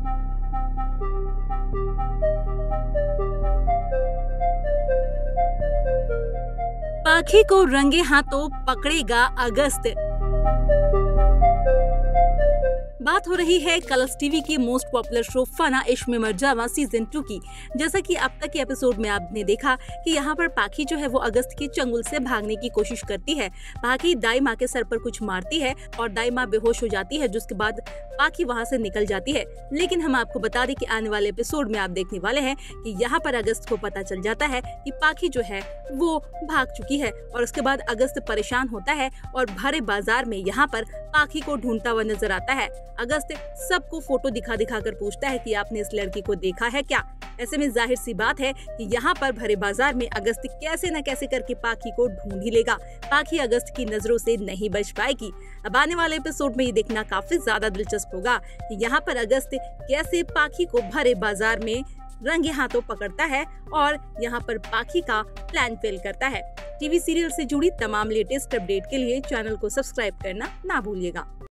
पाखी को रंगे हाथों पकड़ेगा अगस्त। बात हो रही है कलर्स टीवी की मोस्ट पॉपुलर शो फना इश्क में मर जावा सीजन 2 की। जैसा कि अब तक के एपिसोड में आपने देखा कि यहाँ पर पाखी जो है वो अगस्त के चंगुल से भागने की कोशिश करती है। पाखी दाई माँ के सर पर कुछ मारती है और दाई माँ बेहोश हो जाती है, जिसके बाद पाखी वहाँ से निकल जाती है। लेकिन हम आपको बता दें कि आने वाले एपिसोड में आप देखने वाले हैं कि यहाँ पर अगस्त को पता चल जाता है कि पाखी जो है वो भाग चुकी है और उसके बाद अगस्त परेशान होता है और भरे बाजार में यहाँ पर पाखी को ढूंढता हुआ नजर आता है। अगस्त सबको फोटो दिखा दिखा कर पूछता है कि आपने इस लड़की को देखा है क्या। ऐसे में जाहिर सी बात है कि यहाँ पर भरे बाजार में अगस्त कैसे न कैसे करके पाखी को ढूंढ ही लेगा। पाखी अगस्त की नजरों से नहीं बच पाएगी। अब आने वाले एपिसोड में ये देखना काफी ज्यादा दिलचस्प होगा कि यहाँ पर अगस्त कैसे पाखी को भरे बाजार में रंगे हाथों पकड़ता है और यहाँ पर पाखी का प्लान फेल करता है। टीवी सीरियल से जुड़ी तमाम लेटेस्ट अपडेट के लिए चैनल को सब्सक्राइब करना ना भूलिएगा।